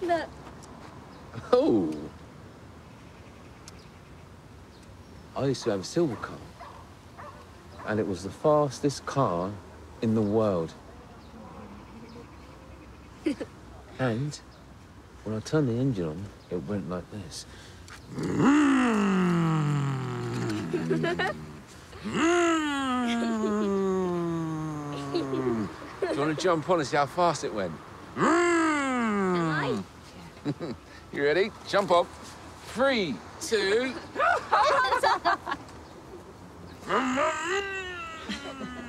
Look. Oh. I used to have a silver car. And it was the fastest car in the world. And when I turned the engine on, it went like this. Do you want to jump on and see how fast it went? Am I? You ready? Jump off. 3, 2...